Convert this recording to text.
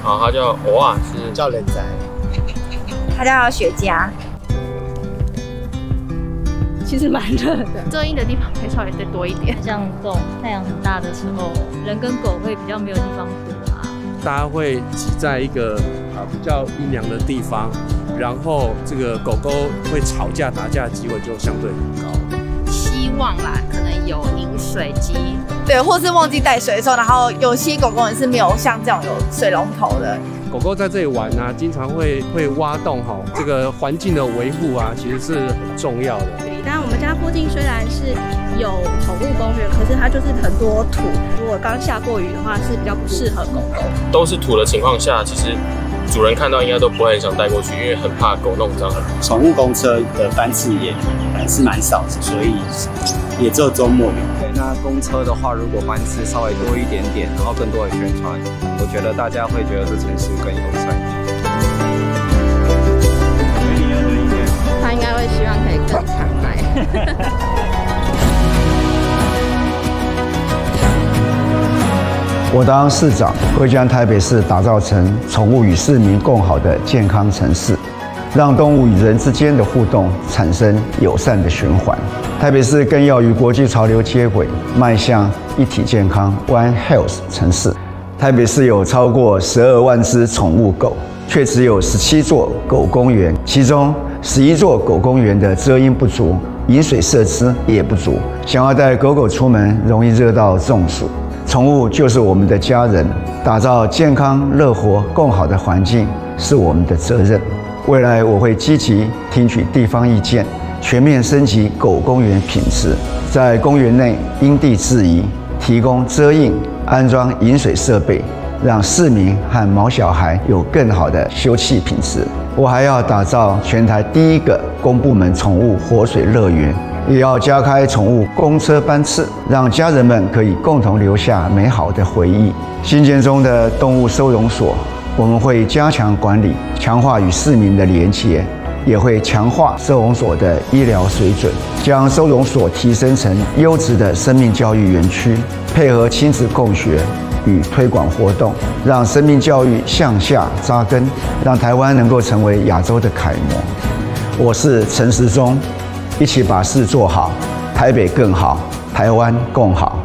好，它叫偶尔是叫人仔， 它叫雪茄。 其实蛮热的， 遮阴的地方可以稍微再多一点。 像这种太阳很大的时候，人跟狗会比较没有地方躲啊。 大家会挤在一个比较阴凉的地方，然后这个狗狗会吵架打架的机会就相对很高。 希望啦，可能有饮水机， 对，或是忘记带水的时候，然后有些狗狗也是没有像这种有水龙头的。 狗狗在这里玩啊，经常会挖洞哈，这个环境的维护啊，其实是很重要的。 但我们家附近虽然是有宠物公园，可是它就是很多土，如果刚下过雨的话，是比较不适合狗狗。 都是土的情况下，其实主人看到应该都不会很想带过去，因为很怕狗弄脏。 宠物公车的班次也还是蛮少的，所以也只有周末有。 对，那公车的话，如果班次稍微多一点点，然后更多的宣传，我觉得大家会觉得这城市更友善。 他应该会希望可以更常来。 我当市长会将台北市打造成宠物与市民共好的健康城市，让动物与人之间的互动产生友善的循环。台北市更要与国际潮流接轨，迈向一体健康 One Health 城市。台北市有超过12万只宠物狗，却只有17座狗公园，其中11座狗公园的遮阴不足，饮水设施也不足。想要带狗狗出门，容易热到中暑。宠物就是我们的家人，打造健康、乐活、共好的环境是我们的责任。未来我会积极听取地方意见，全面升级狗公园品质，在公园内因地制宜，提供遮荫、安装饮水设备，让市民和毛小孩有更好的休憩品质。我还要打造全台第一个公部门宠物活水乐园，也要加开宠物公车班次，让家人们可以共同留下美好的回忆。新建中的动物收容所，我们会加强管理，强化与市民的连结，也会强化收容所的医疗水准，将收容所提升成优质的生命教育园区，配合亲子共学与推广活动，让生命教育向下扎根，让台湾能够成为亚洲的楷模。我是陈时中，一起把事做好，台北更好，台湾共好。